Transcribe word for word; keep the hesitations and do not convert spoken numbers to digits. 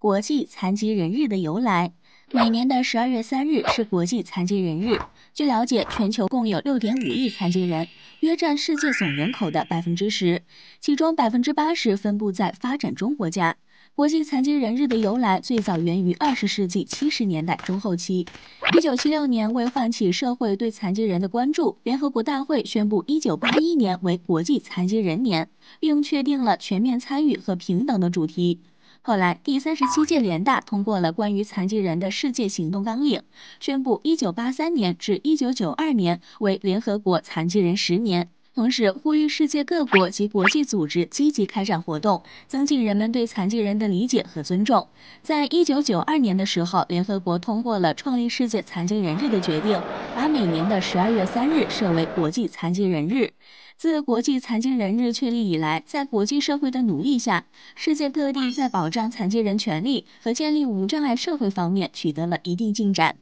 国际残疾人日的由来。每年的十二月三日是国际残疾人日。据了解，全球共有六点五亿残疾人，约占世界总人口的百分之十，其中百分之八十分布在发展中国家。国际残疾人日的由来最早源于二十世纪七十年代中后期。一九七六年，为唤起社会对残疾人的关注，联合国大会宣布一九八一年为国际残疾人年，并确定了全面参与和平等的主题。后来，第三十七届联大通过了关于残疾人的世界行动纲领，宣布一九八三年至一九九二年为联合国残疾人十年。同时，呼吁世界各国及国际组织积极开展活动，增进人们对残疾人的理解和尊重。在一九九二年的时候，联合国通过了创立世界残疾人日的决定，把每年的十二月三日设为国际残疾人日。自国际残疾人日确立以来，在国际社会的努力下，世界各地在保障残疾人权利和建立无障碍社会方面取得了一定进展。